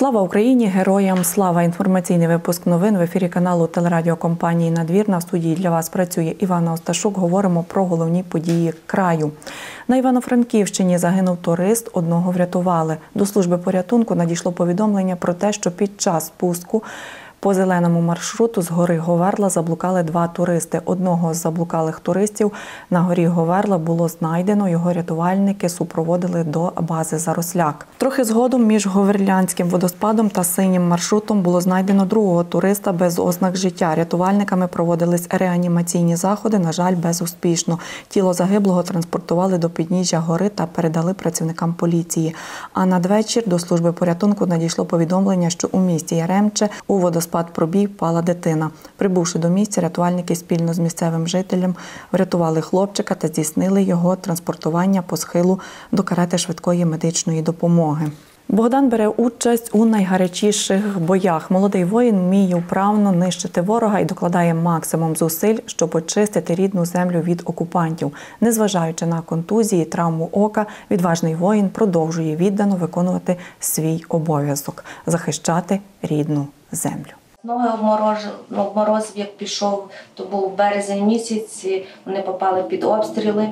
Слава Україні! Героям слава! Інформаційний випуск новин в ефірі каналу телерадіокомпанії «Надвірна». В студії для вас працює Івана Осташук. Говоримо про головні події краю. На Івано-Франківщині загинув турист, одного врятували. До служби порятунку надійшло повідомлення про те, що під час спуску по зеленому маршруту з гори Говерла заблукали два туристи. Одного з заблукалих туристів на горі Говерла було знайдено. Його рятувальники супроводили до бази Заросляк. Трохи згодом між Говерлянським водоспадом та синім маршрутом було знайдено другого туриста без ознак життя. Рятувальниками проводились реанімаційні заходи, на жаль, безуспішно. Тіло загиблого транспортували до підніжжя гори та передали працівникам поліції. А надвечір до служби порятунку надійшло повідомлення, що у місті Яремче у водоспад Пробій впала дитина. Прибувши до місця, рятувальники спільно з місцевим жителем врятували хлопчика та здійснили його транспортування по схилу до карети швидкої медичної допомоги. Богдан бере участь у найгарячіших боях. Молодий воїн вміє вправно нищити ворога і докладає максимум зусиль, щоб очистити рідну землю від окупантів. Незважаючи на контузії, травму ока, відважний воїн продовжує віддано виконувати свій обов'язок – захищати рідну землю. Ноги обморозив, як пішов, то був березень місяць, вони попали під обстріли.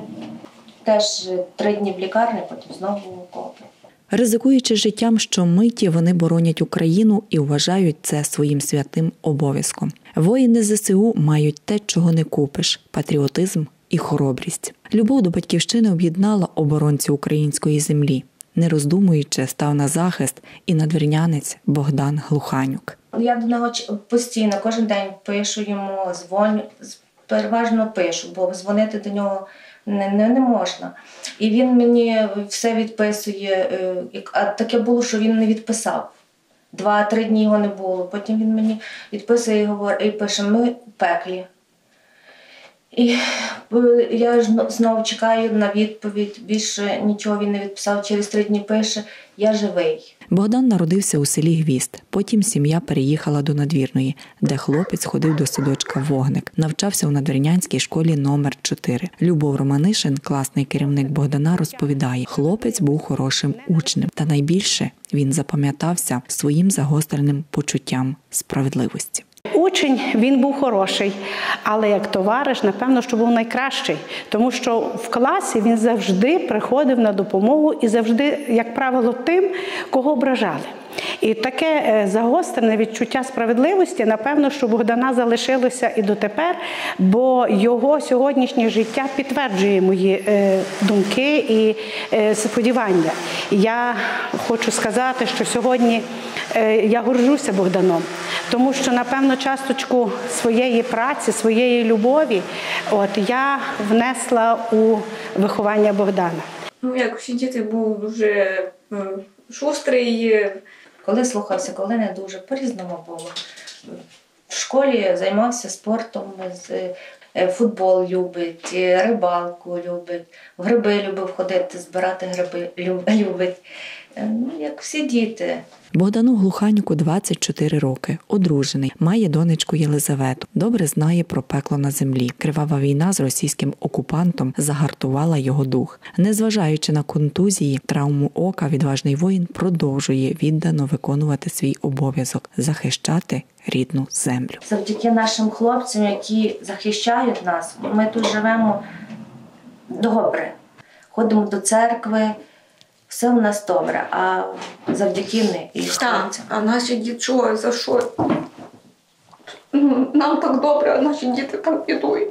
Теж 3 дні в лікарні, потім знову в окопі. Ризикуючи життям щомиті, вони боронять Україну і вважають це своїм святим обов'язком. Воїни ЗСУ мають те, чого не купиш – патріотизм і хоробрість. Любов до батьківщини об'єднала оборонців української землі. Не роздумуючи, став на захист і надвірнянець Богдан Глуханюк. Я до нього постійно, кожен день пишу йому, дзвоню, переважно пишу, бо дзвонити до нього не можна. І він мені все відписує, а таке було, що він не відписав. 2-3 дні його не було, потім він мені відписує і говорить, і пише, ми в пеклі. І я знову чекаю на відповідь, більше нічого він не відписав, через 3 дні пише, я живий. Богдан народився у селі Гвізд, потім сім'я переїхала до Надвірної, де хлопець ходив до садочка «Вогник», навчався у надвірнянській школі номер 4. Любов Романишин, класний керівник Богдана, розповідає, хлопець був хорошим учнем, та найбільше він запам'ятався своїм загостреним почуттям справедливості. Учень, він був хороший, але як товариш, напевно, що був найкращий. Тому що в класі він завжди приходив на допомогу і завжди, як правило, тим, кого ображали. І таке загострене відчуття справедливості, напевно, що Богдана залишилося і дотепер, бо його сьогоднішнє життя підтверджує мої думки і сподівання. Я хочу сказати, що сьогодні я горжуся Богданом, тому що, напевно, часточку своєї праці, своєї любові я внесла у виховання Богдана. Як всі діти, був дуже шустрий. Коли слухався, коли не дуже, по-різному було. В школі займався спортом, футбол любить, рибалку любить, в гриби любив ходити, збирати гриби любить. Як всі діти. Богдану Глуханюку 24 роки, одружений, має донечку Єлизавету. Добре знає про пекло на землі. Кривава війна з російським окупантом загартувала його дух. Незважаючи на контузії, травму ока, відважний воїн продовжує віддано виконувати свій обов'язок – захищати рідну землю. Завдяки нашим хлопцям, які захищають нас, ми тут живемо добре. Ходимо до церкви, все у нас добре, а завдяки них. Так, а наші діти чого, за що? Нам так добре, а наші діти так бідують.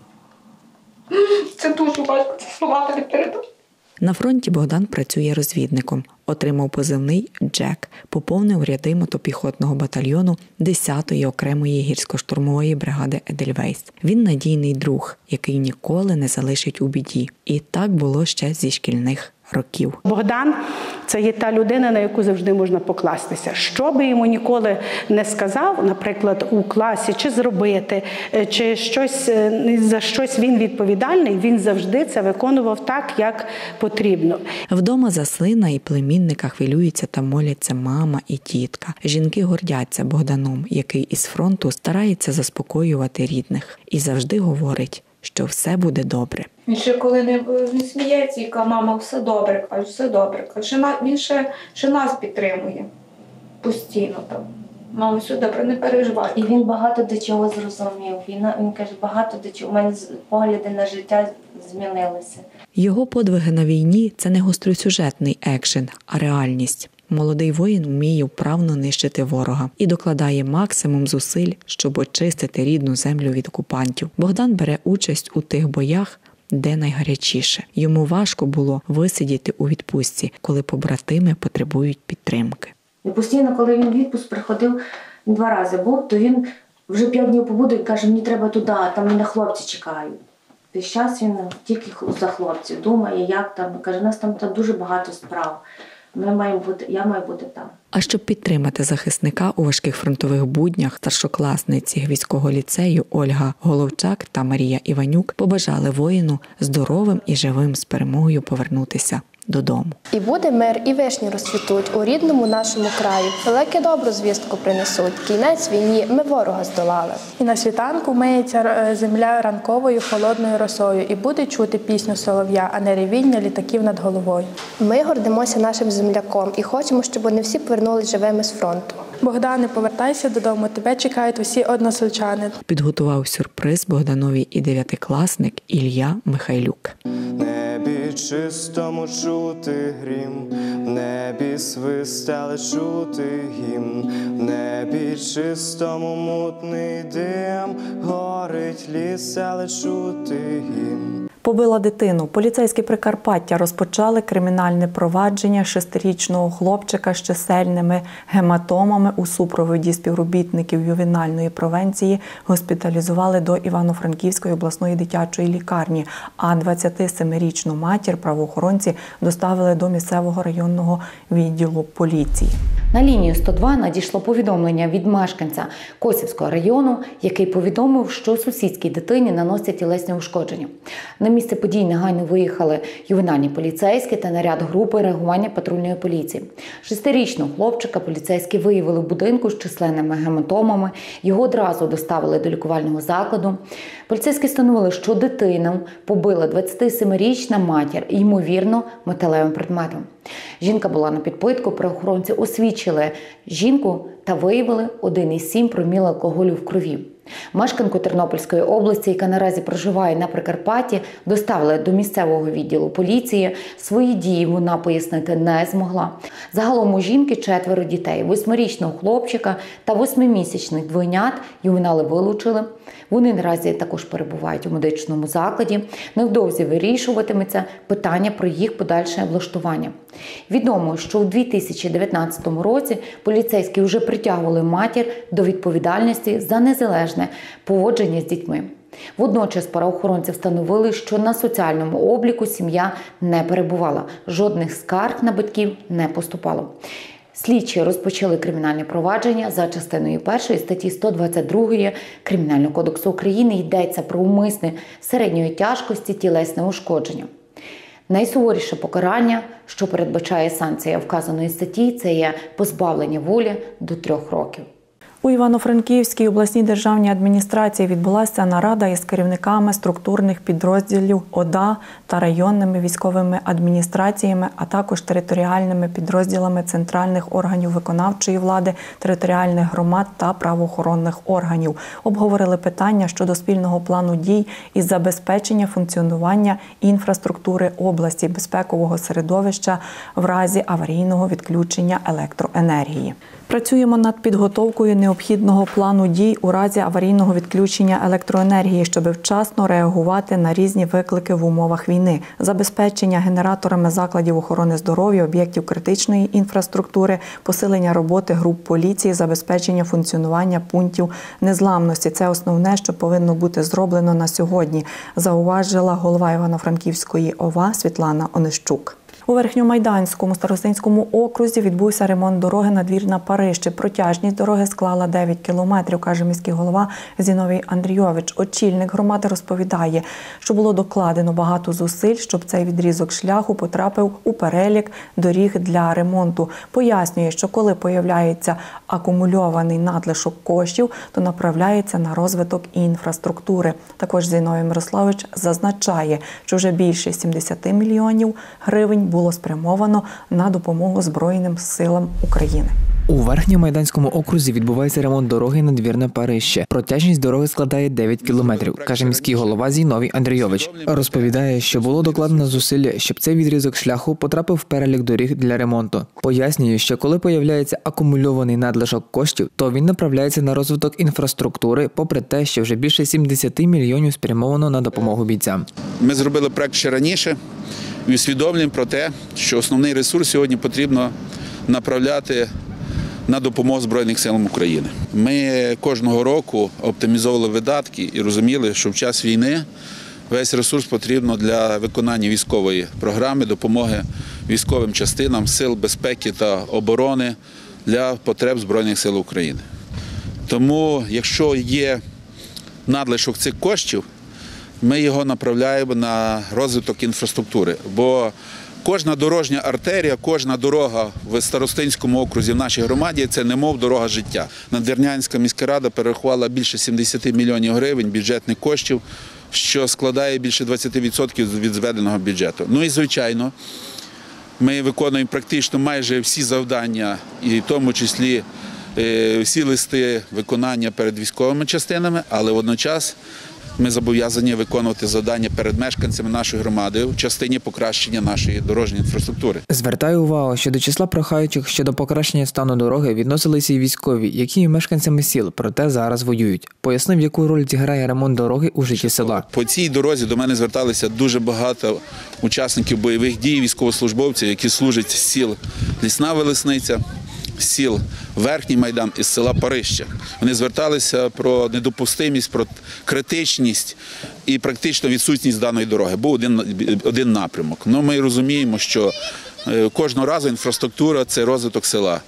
Це дуже важко, це словами не передати. На фронті Богдан працює розвідником. Отримав позивний «Джек», поповнив ряди мотопіхотного батальйону 10-ї окремої гірсько-штурмової бригади «Едельвейс». Він надійний друг, який ніколи не залишить у біді. І так було ще зі шкільних років. Богдан – це є та людина, на яку завжди можна покластися. Що би йому ніколи не сказав, наприклад, у класі, чи зробити, чи за щось він відповідальний, він завжди це виконував так, як потрібно. Вдома за сина і племінника хвилюються та моляться мама і тітка. Жінки гордяться Богданом, який із фронту старається заспокоювати рідних. І завжди говорить, що все буде добре. Він ще коли не сміється і каже, мама, все добре, каже, все добре. Він ще нас підтримує. постійно там. Мамо, все добре, не переживай. І він багато до чого зрозумів. Він каже, багато до чого. У мене погляди на життя змінилися. Його подвиги на війні – це не гостросюжетний екшен, а реальність. Молодий воїн вміє вправно нищити ворога і докладає максимум зусиль, щоб очистити рідну землю від окупантів. Богдан бере участь у тих боях, де найгарячіше. Йому важко було висидіти у відпустці, коли побратими потребують підтримки. І постійно, коли він в відпуск приходив, 2 рази був, то він вже 5 днів побуде і каже, мені треба туди, там мене хлопці чекають. Весь час він тільки за хлопців думає, як там. Каже, у нас там дуже багато справ. Я маю бути там. А щоб підтримати захисника у важких фронтових буднях, старшокласниці військового ліцею Ольга Головчак та Марія Іванюк побажали воїну здоровим і живим з перемогою повернутися додому. І буде мир, і вишні розцвітуть у рідному нашому краю. Велике добру звістку принесуть. Кінець війні, ми ворога здолали. І на світанку миється земля ранковою холодною росою, і буде чути пісню солов'я, а не ревіння літаків над головою. Ми гордимося нашим земляком і хочемо, щоб вони всі повернулись живими з фронту. Богдане, повертайся додому, тебе чекають усі односельчани. Підготував сюрприз Богданові і 9-класник Ілля Михайлюк. Небі чистому чути грім, в небі свист, але чути гімн, в небі чистому мутний дим, горить ліс, але чути гімн. Побила дитину. Поліцейські Прикарпаття розпочали кримінальне провадження 6-річного хлопчика з чисельними гематомами у супроводі співробітників ювенальної превенції госпіталізували до Івано-Франківської обласної дитячої лікарні, а 27-річну матір правоохоронці доставили до місцевого районного відділу поліції. На лінію 102 надійшло повідомлення від мешканця Косівського району, який повідомив, що сусідській дитині наносять тілесні ушкодження. На місце подій негайно виїхали ювенальні поліцейські та наряд групи реагування патрульної поліції. 6-річного хлопчика поліцейські виявили в будинку з численними гематомами. Його одразу доставили до лікувального закладу. Поліцейські встановили, що дитину побила 27-річна матір, ймовірно, металевим предметом. Жінка була на підпитку, правоохоронці освідчили жінку та виявили 1,7 проміл алкоголю в крові. Мешканку Тернопільської області, яка наразі проживає на Прикарпатті, доставили до місцевого відділу поліції. Свої дії вона пояснити не змогла. Загалом у жінки 4 дітей. 8-річного хлопчика та 8-місячних двойнят ювенали вилучили. Вони наразі також перебувають у медичному закладі. Невдовзі вирішуватиметься питання про їх подальше влаштування. Відомо, що у 2019 році поліцейські вже притягували матір до відповідальності за незалежне поводження з дітьми. Водночас правоохоронці встановили, що на соціальному обліку сім'я не перебувала. Жодних скарг на батьків не поступало. Слідчі розпочали кримінальне провадження за частиною 1 статті 122 Кримінального кодексу України. Йдеться про умисне середньої тяжкості тілесне ушкодження. Найсуворіше покарання, що передбачає санкція вказаної статті, це є позбавлення волі до 3 років. У Івано-Франківській обласній державній адміністрації відбулася нарада із керівниками структурних підрозділів ОДА та районними військовими адміністраціями, а також територіальними підрозділами центральних органів виконавчої влади, територіальних громад та правоохоронних органів. Обговорили питання щодо спільного плану дій із забезпечення функціонування інфраструктури області, безпекового середовища в разі аварійного відключення електроенергії. Працюємо над підготовкою необхідного плану дій у разі аварійного відключення електроенергії, щоб вчасно реагувати на різні виклики в умовах війни, забезпечення генераторами закладів охорони здоров'я, об'єктів критичної інфраструктури, посилення роботи груп поліції, забезпечення функціонування пунктів незламності. Це основне, що повинно бути зроблено на сьогодні, зауважила голова Івано-Франківської ОВА Світлана Онищук. У Верхньомайданському старостинському окрузі відбувся ремонт дороги Надвірна-Парижче. Протяжність дороги склала 9 кілометрів, каже міський голова Зіновій Андрійович. Очільник громади розповідає, що було докладено багато зусиль, щоб цей відрізок шляху потрапив у перелік доріг для ремонту. Пояснює, що коли появляється акумульований надлишок коштів, то направляється на розвиток інфраструктури. Також Зіновій Мирославович зазначає, що вже більше 70 мільйонів гривень було спрямовано на допомогу Збройним силам України. У Верхньомайданському окрузі відбувається ремонт дороги Надвірна-Парище. Протяжність дороги складає 9 кілометрів, каже міський голова Зіновій Андрійович. Розповідає, що було докладено зусилля, щоб цей відрізок шляху потрапив в перелік доріг для ремонту. Пояснює, що коли появляється акумульований надлишок коштів, то він направляється на розвиток інфраструктури, попри те, що вже більше 70 мільйонів спрямовано на допомогу бійцям. Ми зробили проект ще раніше і усвідомлюємо про те, що основний ресурс сьогодні потрібно направляти на допомогу Збройним силам України. Ми кожного року оптимізовували видатки і розуміли, що в час війни весь ресурс потрібно для виконання військової програми, допомоги військовим частинам Сил безпеки та оборони для потреб Збройних сил України. Тому, якщо є надлишок цих коштів, ми його направляємо на розвиток інфраструктури, бо кожна дорожня артерія, кожна дорога в Старостинському окрузі в нашій громаді – це немов дорога життя. Надвірнянська міська рада перерахувала більше 70 мільйонів гривень бюджетних коштів, що складає більше 20% від зведеного бюджету. Ну і, звичайно, ми виконуємо практично майже всі завдання, і в тому числі всі листи виконання перед військовими частинами, але водночас ми зобов'язані виконувати завдання перед мешканцями нашої громади в частині покращення нашої дорожньої інфраструктури. Звертаю увагу, що до числа прохаючих щодо покращення стану дороги відносилися і військові, які є мешканцями сіл, проте зараз воюють. Пояснив, яку роль зіграє ремонт дороги у житті села. По цій дорозі до мене зверталися дуже багато учасників бойових дій, військовослужбовців, які служать з сіл Лісна Велесниця, з сіл Верхній Майдан із села Парище. Вони зверталися про недопустимість, про критичність і практично відсутність даної дороги. Був один напрямок. Ну, ми розуміємо, що кожного разу інфраструктура – це розвиток села,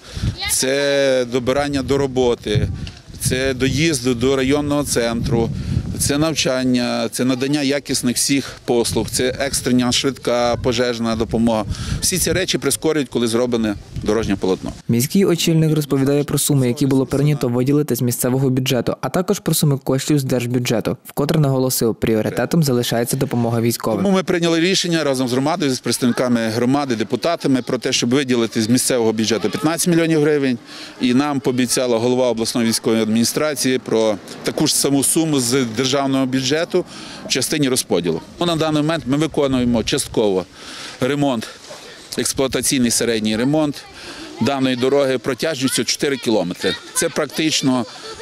це добирання до роботи, це доїзд до районного центру, це навчання, це надання якісних всіх послуг, це екстрена, швидка, пожежна допомога. Всі ці речі прискорюють, коли зроблене дорожнє полотно. Міський очільник розповідає про суми, які було прийнято виділити з місцевого бюджету, а також про суми коштів з держбюджету. Вкотре наголосив, пріоритетом залишається допомога військовим. Тому ми прийняли рішення разом з громадою, з представниками громади, депутатами про те, щоб виділити з місцевого бюджету 15 мільйонів гривень. І нам пообіцяла голова обласної військової адміністрації про таку ж саму суму з державного бюджету в частині розподілу. На даний момент ми виконуємо частково ремонт, експлуатаційний середній ремонт даної дороги протяжністю 4 кілометри. Це практично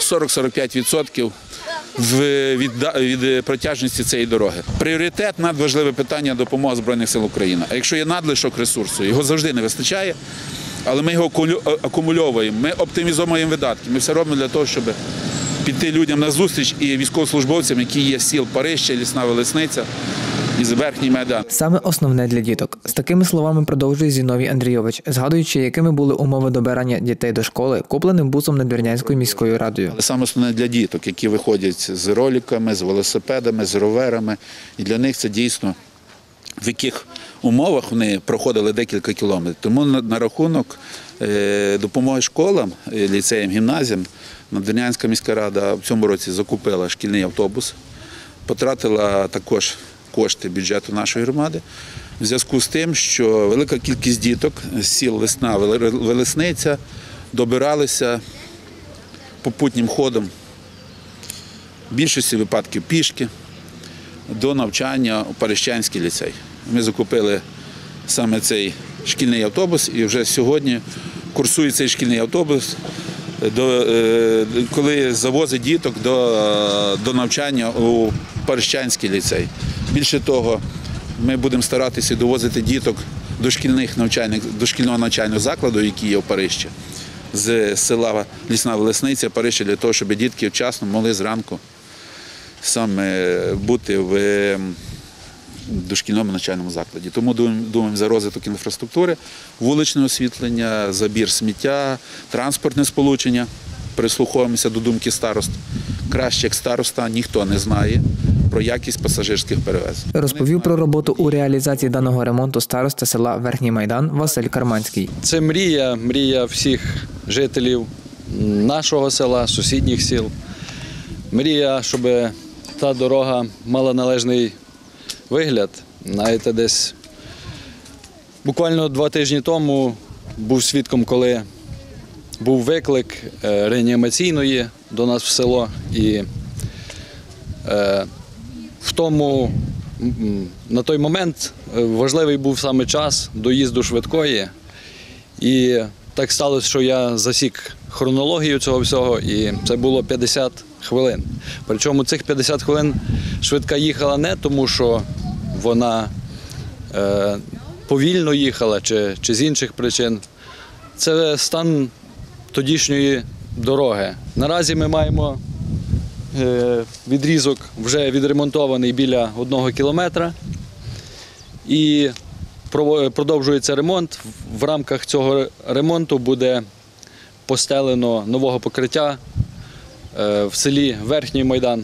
40-45% від протяжності цієї дороги. Пріоритет – надважливе питання допомоги Збройних сил України. А якщо є надлишок ресурсу, його завжди не вистачає, але ми його акумульовуємо, ми оптимізуємо видатки, ми все робимо для того, щоб піти людям на зустріч і військовослужбовцям, які є з сіл Парище, Лісна Велесниця і Верхній Майдан. Саме основне для діток. З такими словами продовжує Зіновій Андрійович, згадуючи, якими були умови добирання дітей до школи, купленим бусом Надвірнянською міською радою. Саме основне для діток, які виходять з роликами, з велосипедами, з роверами. І для них це дійсно, в яких умовах вони проходили декілька кілометрів. Тому на рахунок допомоги школам, ліцеям, гімназіям, Надвірнянська міська рада в цьому році закупила шкільний автобус, потратила також кошти бюджету нашої громади в зв'язку з тим, що велика кількість діток з сіл Лісна Велесниця добиралися попутнім ходом, в більшості випадків пішки, до навчання у Парищанський ліцей. Ми закупили саме цей шкільний автобус і вже сьогодні курсує цей шкільний автобус, коли завозить діток до навчання у Парищанський ліцей. Більше того, ми будемо старатися довозити діток до шкільного навчального закладу, який є в Парищі, з села Лісна Велесниця, Парища, для того, щоб дітки вчасно могли зранку саме бути в дошкільному навчальному закладі. Тому думаємо за розвиток інфраструктури, вуличне освітлення, забір сміття, транспортне сполучення. Прислуховуємося до думки старост. Краще, як староста, ніхто не знає про якість пасажирських перевезень. Розповів про роботу у реалізації даного ремонту староста села Верхній Майдан Василь Карманський. Це мрія всіх жителів нашого села, сусідніх сіл. Мрія, щоб та дорога мала належний вигляд. Знаєте, десь буквально 2 тижні тому був свідком, коли був виклик реанімаційної до нас в село. І на той момент важливий був саме час доїзду швидкої. І так сталося, що я засік хронологію цього всього, і це було 50 хвилин. Причому цих 50 хвилин швидка їхала не тому, що вона повільно їхала чи з інших причин. Це стан тодішньої дороги. Наразі ми маємо відрізок вже відремонтований біля 1 кілометра. І продовжується ремонт. В рамках цього ремонту буде постелено нового покриття в селі Верхній Майдан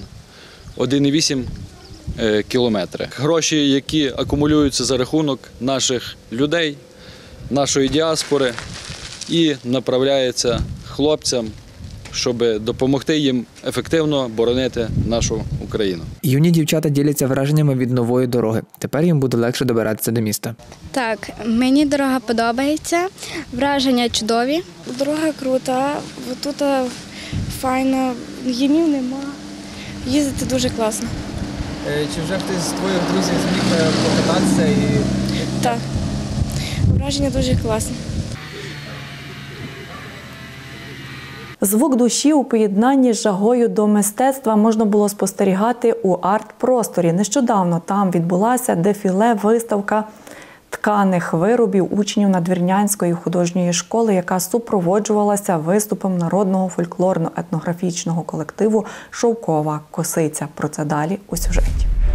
1,8 кілометри. Гроші, які акумулюються за рахунок наших людей, нашої діаспори, і направляються хлопцям, щоб допомогти їм ефективно боронити нашу Україну. Юні дівчата діляться враженнями від нової дороги. Тепер їм буде легше добиратися до міста. Так, мені дорога подобається, враження чудові. Дорога крута, тут файно, ямів нема, їздити дуже класно. Чи вже хтось з твоїх друзів зміг покататися? Так, враження дуже класні. Звук душі у поєднанні з жагою до мистецтва можна було спостерігати у арт-просторі. Нещодавно там відбулася дефіле-виставка тканих виробів учнів Надвірнянської художньої школи, яка супроводжувалася виступом народного фольклорно-етнографічного колективу «Шовкова косиця». Про це далі у сюжеті.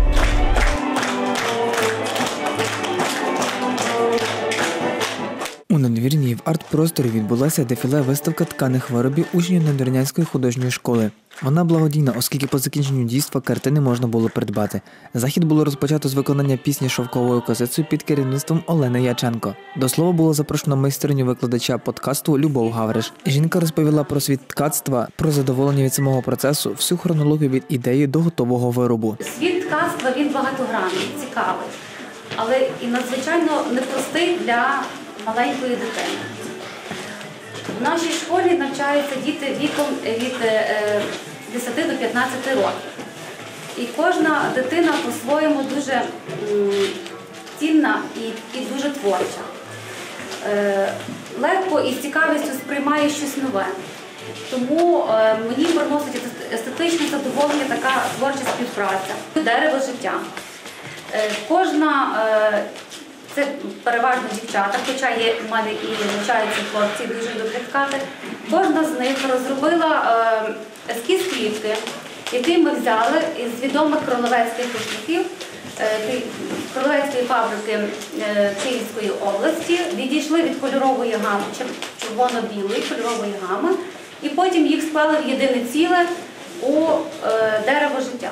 У Надвірні в арт-просторі відбулася дефіле-виставка тканих виробів учнів Надвірнянської художньої школи. Вона благодійна, оскільки по закінченню дійства картини можна було придбати. Захід було розпочато з виконання пісні «Шовковою косицею» під керівництвом Олени Яченко. До слова було запрошено майстриню викладача подкасту Любов Гавриш. Жінка розповіла про світ ткацтва, про задоволення від самого процесу, всю хронологію від ідеї до готового виробу. Світ ткацтва, він багатогранний, цікавий, але і надзвичайно непростий для маленької дитини. В нашій школі навчаються діти віком від 10 до 15 років. І кожна дитина по-своєму дуже цінна і дуже творча. Легко і з цікавістю сприймає щось нове. Тому мені приносить естетичне задоволення така творча співпраця. Дерево життя. Кожна це переважно дівчата, хоча є в мене і навчаються хлопці, дуже люблять ткати. Кожна з них розробила ескіз квітки, який ми взяли із відомих кролевецьких виробників, кролевецької фабрики Київської області, відійшли від кольорової гами, червоно-білої кольорової гами, і потім їх склали в єдине ціле у дерево життя.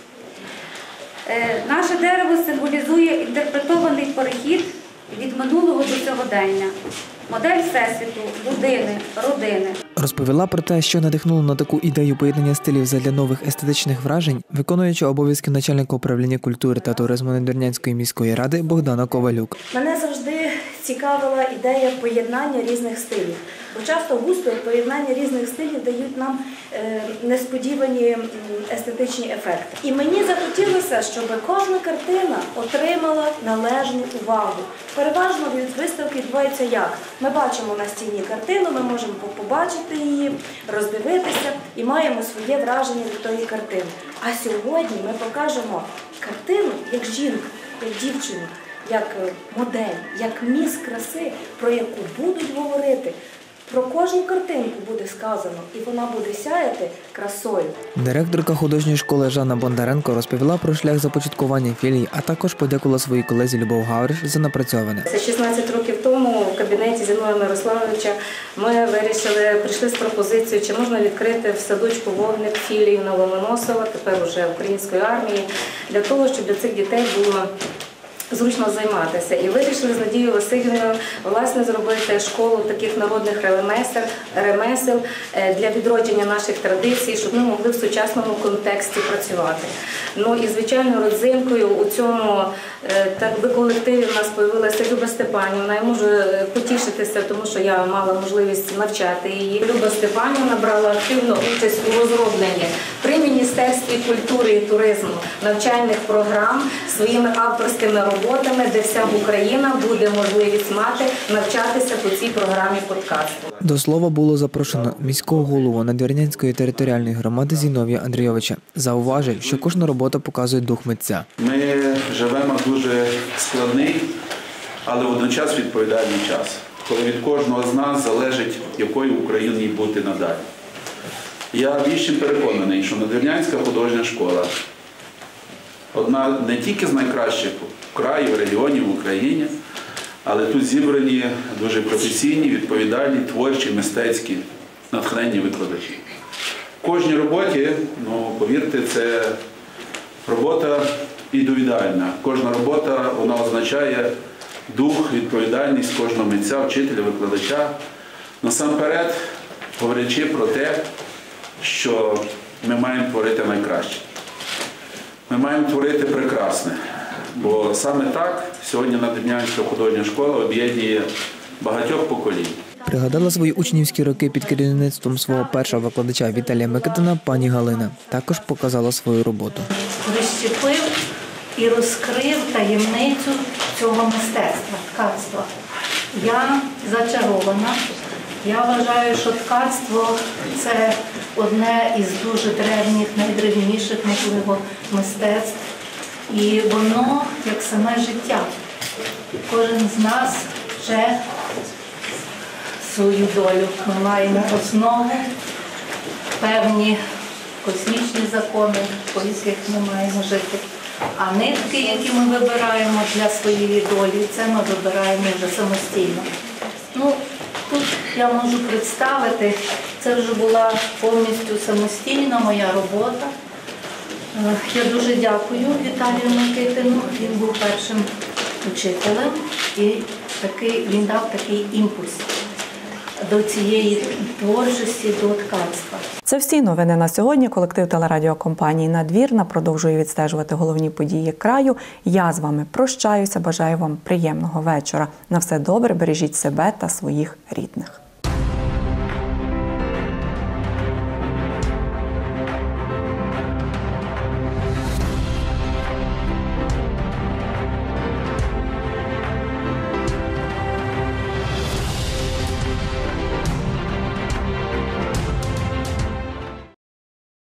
Наше дерево символізує інтерпретований перехід від минулого до сьогодення. Модель всесвіту, людини, родини. Розповіла про те, що надихнуло на таку ідею поєднання стилів задля нових естетичних вражень, виконуючи обов'язки начальника управління культури та туризму Надвірнянської міської ради Богдана Ковалюк. Мене завжди цікавила ідея поєднання різних стилів. Бо часто густо поєднання різних стилів дають нам несподівані естетичні ефекти. І мені захотілося, щоб кожна картина отримала належну увагу. Переважно від виставки відбувається як? Ми бачимо на стіні картину, ми можемо побачити її, роздивитися і маємо своє враження від тої картини. А сьогодні ми покажемо картину як жінку, як дівчину, як модель, як міс краси, про яку будуть говорити. Про кожну картинку буде сказано, і вона буде сяяти красою. Директорка художньої школи Жанна Бондаренко розповіла про шлях започаткування філії, а також подякувала своїй колезі Любов Гавриш за напрацьоване. 16 років тому в кабінеті Зіновія Мирославовича ми прийшли з пропозицією, чи можна відкрити в садочку «Вогник» філію Новомоносова, тепер уже української армії, для того, щоб для цих дітей було зручно займатися. І вирішили з Надією Васильівною власне зробити школу таких народних ремесел для відродження наших традицій, щоб ми могли в сучасному контексті працювати. Ну і звичайно родзинкою у цьому колективі в нас з'явилася Люба Степанівна. Я можу потішитися, тому що я мала можливість навчати її. Люба Степанівна брала активну участь у розробленні при Міністерстві культури і туризму навчальних програм своїми авторськими роботами, де вся Україна буде можливість мати навчатися по цій програмі подкасту. До слова було запрошено міського голову Надвірнянської територіальної громади Зіновія Андрійовича. Зауважив, що кожна робота показує дух митця. Ми живемо дуже складний, але водночас відповідальний час, коли від кожного з нас залежить, якою Україні бути надалі. Я більш чим переконаний, що Надвірнянська художня школа одна не тільки з найкращих в краї, в регіоні, в Україні, але тут зібрані дуже професійні, відповідальні, творчі, мистецькі, натхненні викладачі. В кожній роботі, повірте, це робота індивідуальна. Кожна робота, вона означає дух, відповідальність кожного митця, вчителя, викладача. Насамперед, говорячи про те, що ми маємо творити найкраще. Ми маємо творити прекрасне, бо саме так сьогодні Надвірнянська художня школа об'єднує багатьох поколінь. Пригадала свої учнівські роки під керівництвом свого першого викладача Віталія Микитина пані Галина. Також показала свою роботу. Розщепив і розкрив таємницю цього мистецтва, ткацтва. Я зачарована. Я вважаю, що ткацтво – це одне із дуже древніх, найдревніших, можливо, мистецтв. І воно як саме життя. Кожен з нас вже свою долю. Ми маємо основи, певні космічні закони, по яких ми маємо жити. А нитки, які ми вибираємо для своєї долі, це ми вибираємо вже самостійно. Тут я можу представити, це вже була повністю самостійна моя робота. Я дуже дякую Віталію Микитину, він був першим учителем і він дав такий імпульс до цієї творчості, до ткацтва. Це всі новини на сьогодні. Колектив телерадіокомпанії «Надвірна» продовжує відстежувати головні події краю. Я з вами прощаюся, бажаю вам приємного вечора. На все добре, бережіть себе та своїх рідних.